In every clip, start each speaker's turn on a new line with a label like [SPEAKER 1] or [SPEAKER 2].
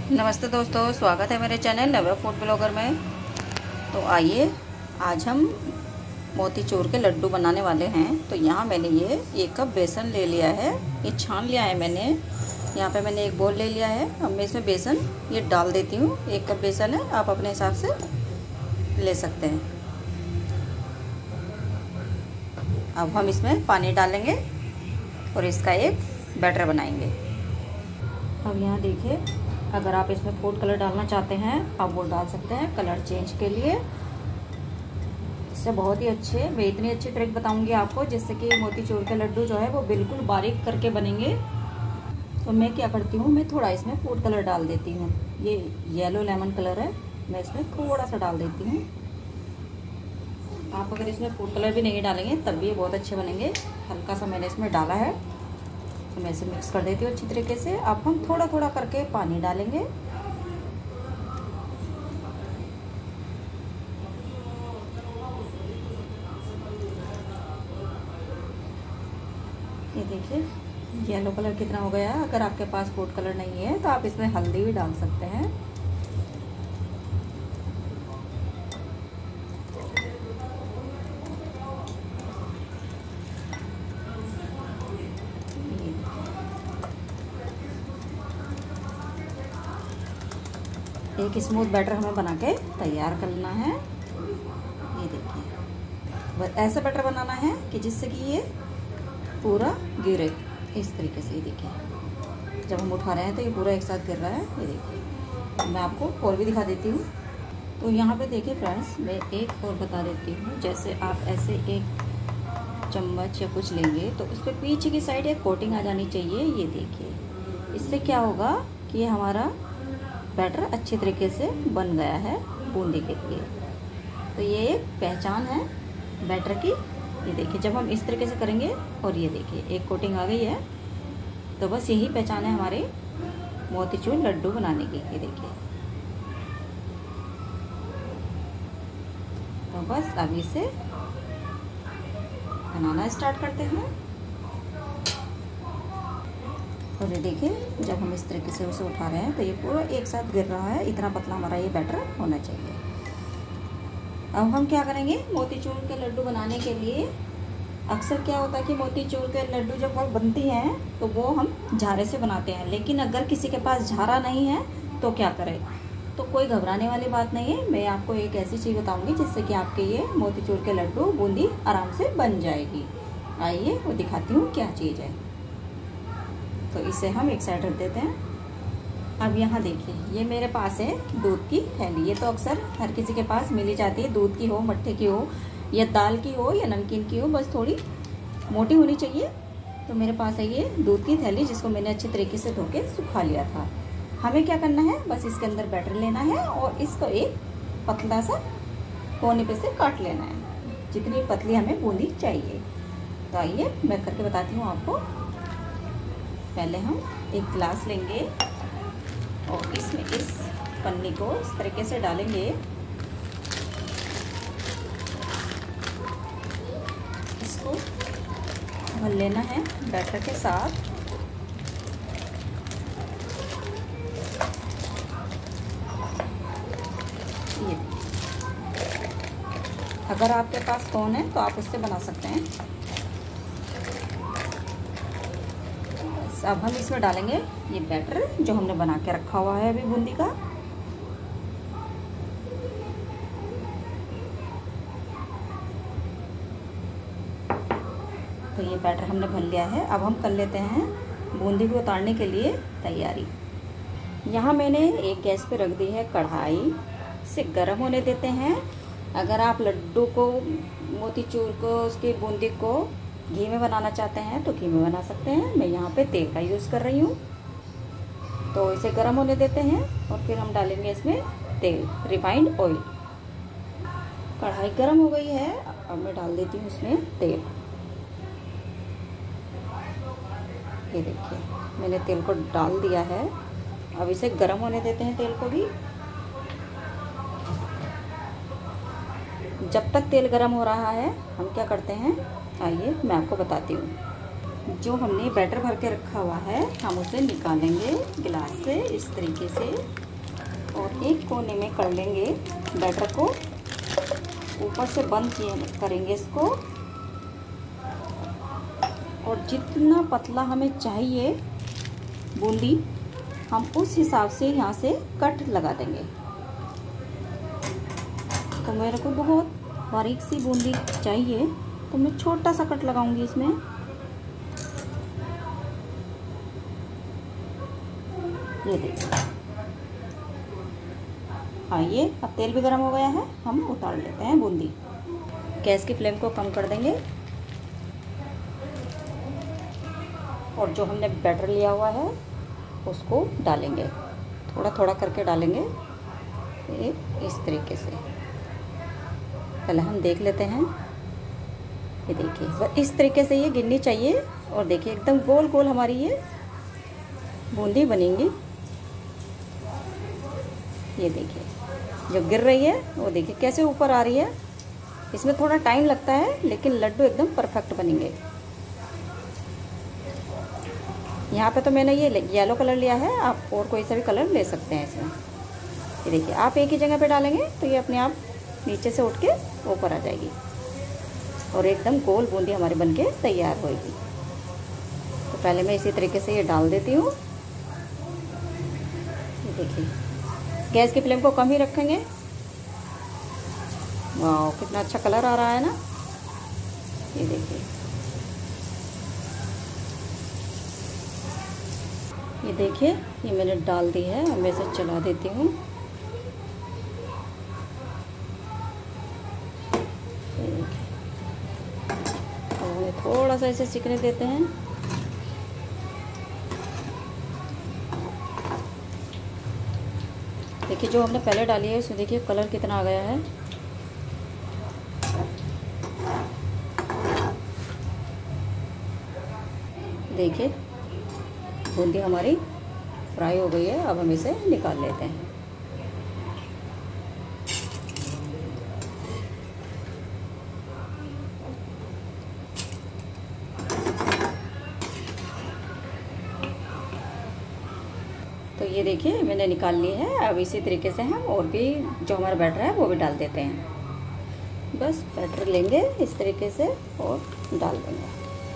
[SPEAKER 1] नमस्ते दोस्तों, स्वागत है मेरे चैनल नवे फूड ब्लॉगर में। तो आइए, आज हम मोतीचूर के लड्डू बनाने वाले हैं। तो यहाँ मैंने ये 1 कप बेसन ले लिया है, ये छान लिया है मैंने। यहाँ पे मैंने एक बोल ले लिया है। अब मैं इसमें बेसन ये डाल देती हूँ। 1 कप बेसन है, आप अपने हिसाब से ले सकते हैं। अब हम इसमें पानी डालेंगे और इसका एक बैटर बनाएंगे। अब यहाँ देखिए, अगर आप इसमें फूड कलर डालना चाहते हैं आप वो डाल सकते हैं कलर चेंज के लिए। इससे बहुत ही अच्छे, मैं इतनी अच्छी ट्रिक बताऊंगी आपको जिससे कि मोतीचूर के लड्डू जो है वो बिल्कुल बारीक करके बनेंगे। तो मैं क्या करती हूँ, मैं थोड़ा इसमें फूड कलर डाल देती हूँ। ये येलो लेमन कलर है, मैं इसमें थोड़ा सा डाल देती हूँ। आप अगर इसमें फूड कलर भी नहीं डालेंगे तब भी ये बहुत अच्छे बनेंगे। हल्का सा मैंने इसमें डाला है, तो मैं इसे मिक्स कर देती हूँ अच्छी तरीके से। अब हम थोड़ा थोड़ा करके पानी डालेंगे। ये देखिए येलो कलर कितना हो गया है। अगर आपके पास फूड कलर नहीं है तो आप इसमें हल्दी भी डाल सकते हैं। एक स्मूथ बैटर हमें बना के तैयार करना है। ये देखिए, ऐसा बैटर बनाना है कि जिससे कि ये पूरा गिरे इस तरीके से। ये देखिए, जब हम उठा रहे हैं तो ये पूरा एक साथ गिर रहा है। ये देखिए, मैं आपको और भी दिखा देती हूँ। तो यहाँ पे देखिए फ्रेंड्स, मैं एक और बता देती हूँ। जैसे आप ऐसे एक चम्मच या कुछ लेंगे तो उस पर पीछे की साइड एक कोटिंग आ जानी चाहिए। ये देखिए, इससे क्या होगा कि ये हमारा बैटर अच्छे तरीके से बन गया है बूंदी के लिए। तो ये एक पहचान है बैटर की। ये देखिए, जब हम इस तरीके से करेंगे और ये देखिए एक कोटिंग आ गई है, तो बस यही पहचान है हमारे मोतीचूर लड्डू बनाने की। ये देखिए, तो बस अब इसे बनाना स्टार्ट करते हैं। और ये देखिए, जब हम इस तरीके से उसे उठा रहे हैं तो ये पूरा एक साथ गिर रहा है। इतना पतला हमारा ये बैटर होना चाहिए। अब हम क्या करेंगे, मोतीचूर के लड्डू बनाने के लिए अक्सर क्या होता है कि मोतीचूर के लड्डू जब वो बनती हैं तो वो हम झारे से बनाते हैं। लेकिन अगर किसी के पास झारा नहीं है तो क्या करें, तो कोई घबराने वाली बात नहीं है। मैं आपको एक ऐसी चीज़ बताऊंगी जिससे कि आपके ये मोतीचूर के लड्डू बूंदी आराम से बन जाएगी। आइए वो दिखाती हूँ क्या चीज़ है। तो इसे हम एक साइड रख देते हैं। अब यहाँ देखिए, ये मेरे पास है दूध की थैली। ये तो अक्सर हर किसी के पास मिल ही जाती है, दूध की हो, मट्ठे की हो, या दाल की हो, या नमकीन की हो, बस थोड़ी मोटी होनी चाहिए। तो मेरे पास है ये दूध की थैली, जिसको मैंने अच्छे तरीके से धो के सुखा लिया था। हमें क्या करना है, बस इसके अंदर बैटर लेना है और इसको एक पतला सा कोने पे से काट लेना है, जितनी पतली हमें बूंदी चाहिए। तो आइए मैं करके बताती हूँ आपको। पहले हम एक गिलास लेंगे और इसमें इस पन्नी को इस तरीके से डालेंगे। इसको भर लेना है बैटर के साथ। ये अगर आपके पास कोन है तो आप उससे बना सकते हैं। अब हम इसमें डालेंगे ये बैटर जो हमने बना के रखा हुआ है अभी बूंदी का। तो ये बैटर हमने भर लिया है। अब हम कर लेते हैं बूंदी को उतारने के लिए तैयारी। यहाँ मैंने एक गैस पे रख दी है कढ़ाई, इसे गर्म होने देते हैं। अगर आप लड्डू को, मोतीचूर को, उसकी बूंदी को घी में बनाना चाहते हैं तो घी में बना सकते हैं। मैं यहाँ पे तेल का यूज़ कर रही हूँ। तो इसे गर्म होने देते हैं और फिर हम डालेंगे इसमें तेल, रिफाइंड ऑयल। कढ़ाई गर्म हो गई है, अब मैं डाल देती हूँ इसमें तेल। ये देखिए, मैंने तेल को डाल दिया है। अब इसे गर्म होने देते हैं तेल को भी। जब तक तेल गर्म हो रहा है हम क्या करते हैं, आइए मैं आपको बताती हूँ। जो हमने बैटर भर के रखा हुआ है हम उसे निकालेंगे गिलास से इस तरीके से, और एक कोने में कर लेंगे बैटर को, ऊपर से बंद करेंगे इसको, और जितना पतला हमें चाहिए बूंदी हम उस हिसाब से यहाँ से कट लगा देंगे। तो मेरे को बहुत बारीक सी बूंदी चाहिए तो मैं छोटा सा कट लगाऊंगी इसमें। ये देखिए, आइए अब तेल भी गर्म हो गया है, हम उतार लेते हैं बूंदी। गैस की फ्लेम को कम कर देंगे और जो हमने बैटर लिया हुआ है उसको डालेंगे, थोड़ा थोड़ा करके डालेंगे इस तरीके से। पहले हम देख लेते हैं, ये देखिए इस तरीके से ये गिरनी चाहिए, और देखिए एकदम गोल गोल हमारी ये बूंदी बनेंगी। ये देखिए जो गिर रही है वो देखिए कैसे ऊपर आ रही है। इसमें थोड़ा टाइम लगता है लेकिन लड्डू एकदम परफेक्ट बनेंगे। यहाँ पे तो मैंने ये येलो कलर लिया है, आप और कोई सा भी कलर ले सकते हैं इसमें। ये देखिए आप एक ही जगह पे डालेंगे तो ये अपने आप नीचे से उठ के ऊपर आ जाएगी और एकदम गोल बूंदी हमारी बनके तैयार होएगी। तो पहले मैं इसी तरीके से ये डाल देती हूँ। ये देखिए गैस की फ्लेम को कम ही रखेंगे। वाह कितना अच्छा कलर आ रहा है ना, ये देखिए। ये देखिए ये मैंने डाल दी है, अब मैं इसे चला देती हूँ। थोड़ा सा इसे सिकने देते हैं। देखिए जो हमने पहले डाली है उसमें देखिए कलर कितना आ गया है। देखिए बूंदी हमारी फ्राई हो गई है, अब हम इसे निकाल लेते हैं। तो ये देखिए मैंने निकाल ली है। अब इसी तरीके से हम और भी जो हमारा बैटर है वो भी डाल देते हैं। बस बैटर लेंगे इस तरीके से और डाल देंगे।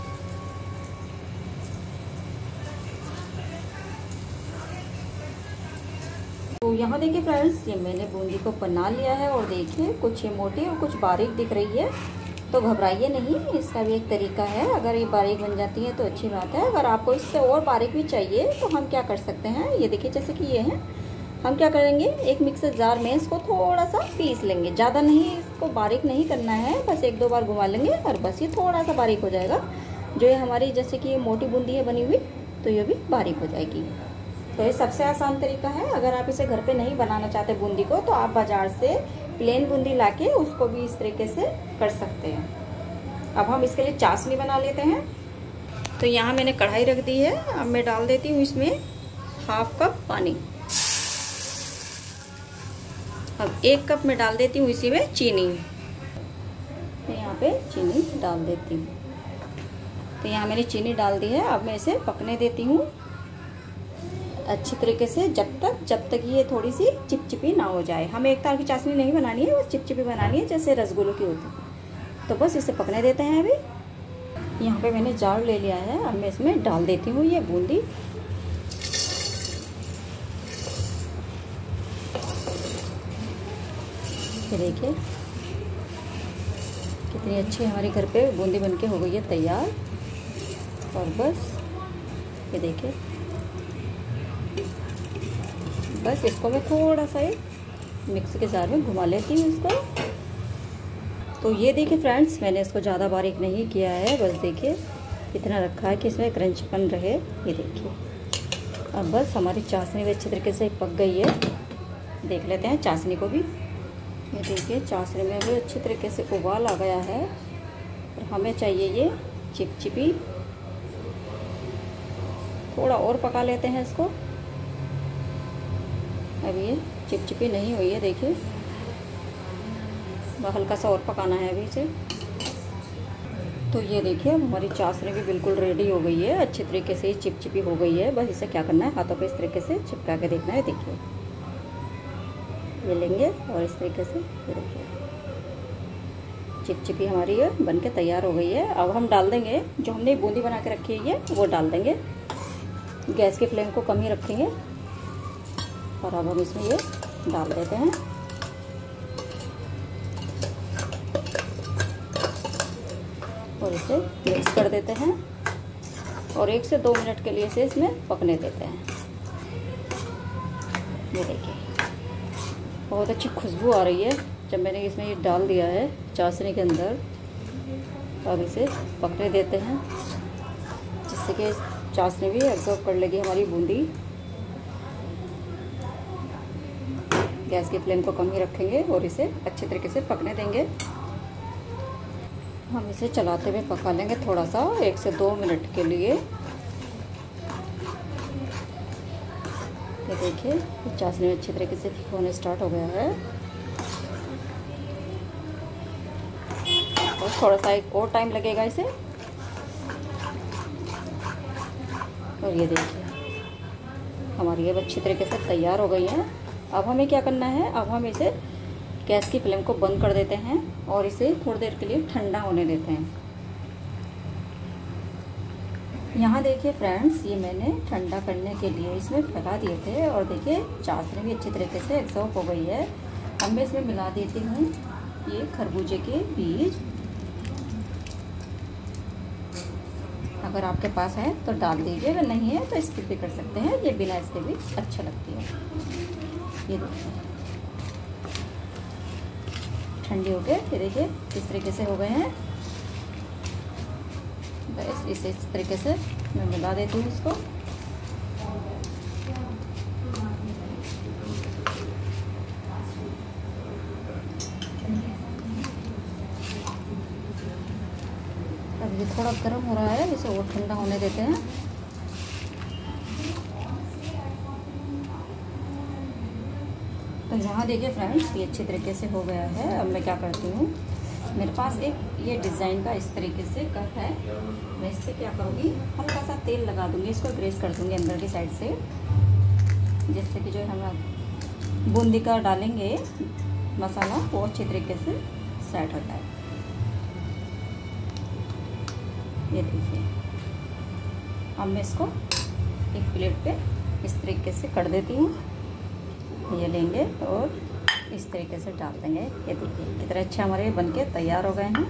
[SPEAKER 1] तो यहाँ देखिए फ्रेंड्स ये मैंने बूंदी को बना लिया है, और देखिए कुछ ये मोटी और कुछ बारीक दिख रही है, तो घबराइए नहीं, इसका भी एक तरीका है। अगर ये बारीक बन जाती है तो अच्छी बात है, अगर आपको इससे और बारीक भी चाहिए तो हम क्या कर सकते हैं, ये देखिए जैसे कि ये है, हम क्या करेंगे एक मिक्सर जार में इसको थोड़ा सा पीस लेंगे। ज़्यादा नहीं इसको बारीक नहीं करना है, बस एक दो बार घुमा लेंगे और बस ये थोड़ा सा बारीक हो जाएगा। जो ये हमारी जैसे कि ये मोटी बूंदी है बनी हुई, तो ये भी बारीक हो जाएगी। तो ये सबसे आसान तरीका है। अगर आप इसे घर पे नहीं बनाना चाहते बूंदी को, तो आप बाज़ार से प्लेन बूंदी लाके उसको भी इस तरीके से कर सकते हैं। अब हम इसके लिए चाशनी बना लेते हैं। तो यहाँ मैंने कढ़ाई रख दी है, अब मैं डाल देती हूँ इसमें हाफ कप पानी। अब 1 कप में डाल देती हूँ इसी में चीनी। मैं यहाँ पे चीनी डाल देती हूँ। तो यहाँ मैंने चीनी डाल दी है, अब मैं इसे पकने देती हूँ अच्छी तरीके से, जब तक ये थोड़ी सी चिपचिपी ना हो जाए। हमें एक तार की चाशनी नहीं बनानी है, बस चिपचिपी बनानी है जैसे रसगुल्लों की होती है। तो बस इसे पकने देते हैं। अभी यहाँ पे मैंने जार ले लिया है, अब मैं इसमें डाल देती हूँ ये बूंदी। ये देखिए कितनी अच्छी हमारी घर पे बूंदी बनके हो गई है तैयार। और बस ये देखिए, बस इसको मैं थोड़ा सा मिक्सी के जार में घुमा लेती हूँ इसको। तो ये देखिए फ्रेंड्स, मैंने इसको ज़्यादा बारीक नहीं किया है, बस देखिए इतना रखा है कि इसमें क्रंचपन रहे। ये देखिए अब बस हमारी चाशनी भी अच्छी तरीके से पक गई है। देख लेते हैं चाशनी को भी। ये देखिए चाशनी में भी अच्छी तरीके से उबाल आ गया है, और हमें चाहिए ये चिपचिपी। थोड़ा और पका लेते हैं इसको। अब ये चिपचिपी नहीं हुई है, देखिए हल्का सा और पकाना है अभी इसे। तो ये देखिए हमारी चाशनी भी बिल्कुल रेडी हो गई है, अच्छी तरीके से चिपचिपी हो गई है। बस इसे क्या करना है, हाथों पे इस तरीके से चिपका के देखना है। देखिए ये लेंगे और इस तरीके से ये देखिए चिपचिपी हमारी ये बन के तैयार हो गई है। अब हम डाल देंगे जो हमने बूंदी बना के रखी है ये, वो डाल देंगे। गैस की फ्लेम को कम ही रखेंगे और अब हम इसमें ये डाल देते हैं। और इसे मिक्स कर देते हैं और 1 से 2 मिनट के लिए इसे इसमें पकने देते हैं। ये देखिए बहुत अच्छी खुशबू आ रही है जब मैंने इसमें ये डाल दिया है चाशनी के अंदर। अब इसे पकने देते हैं जिससे कि चाशनी भी एब्जॉर्ब कर लेगी हमारी बूंदी। गैस की फ्लेम को कम ही रखेंगे और इसे अच्छे तरीके से पकने देंगे। हम इसे चलाते हुए पका लेंगे थोड़ा सा 1 से 2 मिनट के लिए। ये देखिए चाशनी अच्छी तरीके से थिक होने स्टार्ट हो गया है और थोड़ा सा एक और टाइम लगेगा इसे। और ये देखिए हमारी ये अच्छी तरीके से तैयार हो गई है। अब हमें क्या करना है, अब हम इसे गैस की फ्लेम को बंद कर देते हैं और इसे थोड़ी देर के लिए ठंडा होने देते हैं। यहाँ देखिए फ्रेंड्स ये मैंने ठंडा करने के लिए इसमें फैला दिए थे और देखिए चाशनी भी अच्छी तरीके से एब्जॉर्ब हो गई है। अब मैं इसमें मिला देती हूँ ये खरबूजे के बीज। अगर आपके पास है तो डाल दीजिए, अगर नहीं है तो स्किप भी कर सकते हैं। ये बिना इसके भी अच्छा लगती है। ये देखिए ठंडी हो गए, ये देखिए इस तरीके से हो गए हैं। बस इस तरीके से मैं मिला देती हूँ इसको। अब ये थोड़ा गर्म हो रहा है, इसे और ठंडा होने देते हैं। तो यहाँ देखिए फ्रेंड्स ये अच्छी तरीके से हो गया है। अब मैं क्या करती हूँ, मेरे पास एक ये डिज़ाइन का इस तरीके से कप है। मैं इस पर क्या करूँगी, हल्का सा तेल लगा दूँगी, इसको ग्रेस कर दूँगी अंदर की साइड से, जिससे कि जो हम बूंदी का डालेंगे मसाला वो अच्छी तरीके से सेट होता है। ये देखिए अब मैं इसको एक प्लेट पे इस तरीके से कर देती हूँ। ये लेंगे और इस तरीके से डाल देंगे। ये देखिए कितने अच्छे हमारे बनके तैयार हो गए हैं।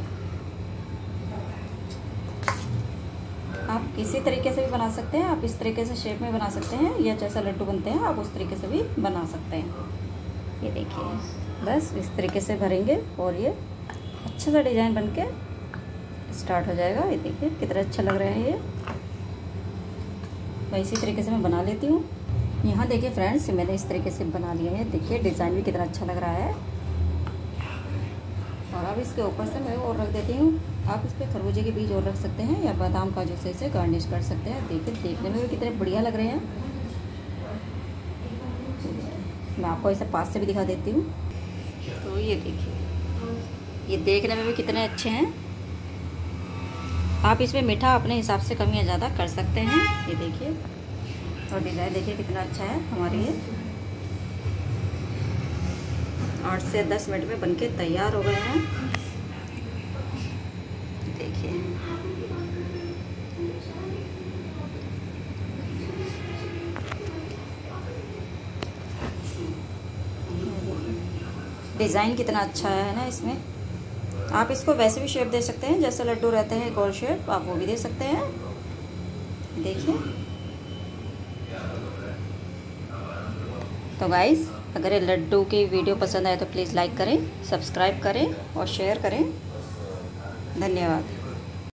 [SPEAKER 1] आप किसी तरीके से भी बना सकते हैं, आप इस तरीके से शेप में बना सकते हैं या जैसा लड्डू बनते हैं आप उस तरीके से भी बना सकते हैं। ये देखिए बस इस तरीके से भरेंगे और ये अच्छा सा डिज़ाइन बनके स्टार्ट हो जाएगा। ये देखिए कितना अच्छा लग रहा है ये। मैं इसी तरीके से मैं बना लेती हूँ। यहाँ देखिए फ्रेंड्स मैंने इस तरीके से बना लिया है। देखिए डिज़ाइन भी कितना अच्छा लग रहा है। और अब इसके ऊपर से मैं और रख देती हूँ। आप इस पर खरबूजे के बीज और रख सकते हैं या बादाम काजू से इसे गार्निश कर सकते हैं। देखिए देखने में भी कितने बढ़िया लग रहे हैं। मैं आपको इसे पास से भी दिखा देती हूँ। तो ये देखिए ये देखने में भी कितने अच्छे हैं। आप इसमें मीठा अपने हिसाब से कम या ज़्यादा कर सकते हैं। ये देखिए और डिज़ाइन देखिए कितना अच्छा है। हमारे ये 8 से 10 मिनट में बनके तैयार हो गए हैं। देखिए डिज़ाइन कितना अच्छा है ना इसमें। आप इसको वैसे भी शेप दे सकते हैं, जैसे लड्डू रहते हैं गोल शेप, आप वो भी दे सकते हैं। देखिए तो गाइस अगर ये लड्डू की वीडियो पसंद आए तो प्लीज़ लाइक करें, सब्सक्राइब करें और शेयर करें। धन्यवाद।